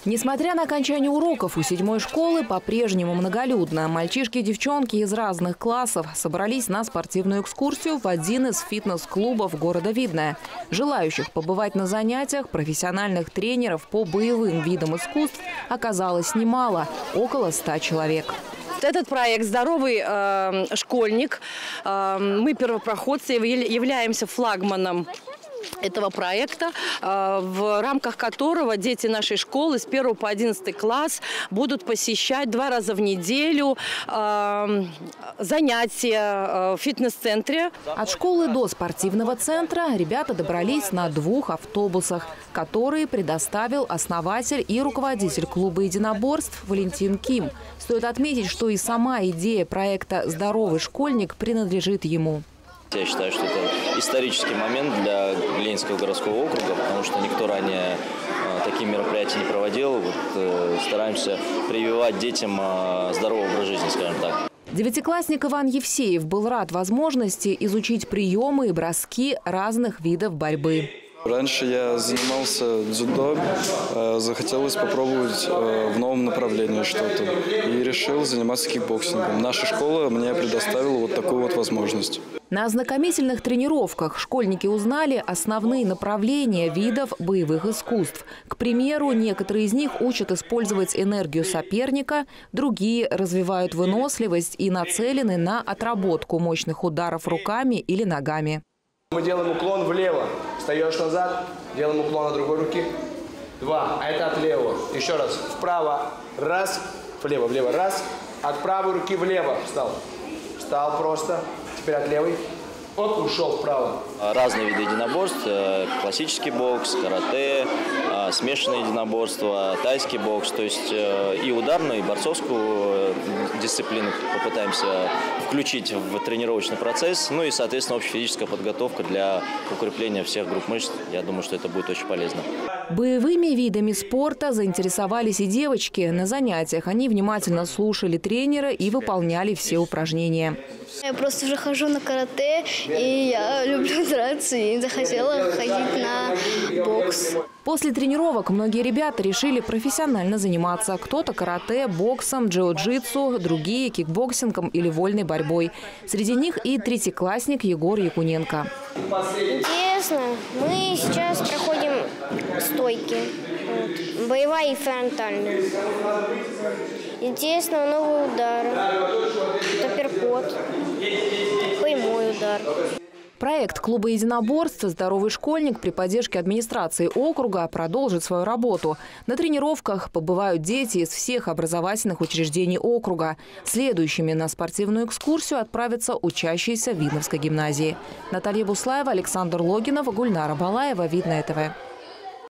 Несмотря на окончание уроков, у 7-й школы по-прежнему многолюдно. Мальчишки и девчонки из разных классов собрались на спортивную экскурсию в один из фитнес-клубов города Видное. Желающих побывать на занятиях профессиональных тренеров по боевым видам искусств оказалось немало – около 100 человек. Этот проект «Здоровый школьник». Мы первопроходцы, являемся флагманом этого проекта, в рамках которого дети нашей школы с 1 по 11 класс будут посещать 2 раза в неделю занятия в фитнес-центре. От школы до спортивного центра ребята добрались на 2 автобусах, которые предоставил основатель и руководитель клуба единоборств Валентин Ким. Стоит отметить, что и сама идея проекта «Здоровый школьник» принадлежит ему. Я считаю, что это исторический момент для Ленинского городского округа, потому что никто ранее такие мероприятия не проводил. Стараемся прививать детям здоровый образ жизни, скажем так. 9-классник Иван Евсеев был рад возможности изучить приемы и броски разных видов борьбы. Раньше я занимался дзюдо, захотелось попробовать в новом направлении что-то и решил заниматься кикбоксингом. Наша школа мне предоставила вот такую вот возможность. На ознакомительных тренировках школьники узнали основные направления видов боевых искусств. К примеру, некоторые из них учат использовать энергию соперника, другие развивают выносливость и нацелены на отработку мощных ударов руками или ногами. Мы делаем уклон влево, встаешь назад, делаем уклон от другой руки. 2, а это от левого. Еще раз, вправо, раз, влево, влево, раз. От правой руки влево встал. Встал просто, теперь от левой. Оп, ушел вправо. Разные виды единоборств, классический бокс, карате, смешанное единоборство, тайский бокс, то есть и ударную, и борцовскую дисциплину попытаемся включить в тренировочный процесс, ну и, соответственно, общая физическая подготовка для укрепления всех групп мышц. Я думаю, что это будет очень полезно. Боевыми видами спорта заинтересовались и девочки. На занятиях они внимательно слушали тренера и выполняли все упражнения. Я просто уже хожу на карате, и я люблю драться, и захотела ходить на бокс. После тренировок многие ребята решили профессионально заниматься. Кто-то карате, боксом, джиу-джитсу, другие кикбоксингом или вольной борьбой. Среди них и 3-классник Егор Якуненко. Интересно. Мы сейчас проходим стойки. Боевая и фронтальная. Интересно, новый удар. Апперкот. Прямой удар. Проект клуба единоборств «Здоровый школьник» при поддержке администрации округа продолжит свою работу. На тренировках побывают дети из всех образовательных учреждений округа. Следующими на спортивную экскурсию отправятся учащиеся Видновской гимназии. Наталья Буслаева, Александр Логинов, Гульнара Балаева, Видное ТВ.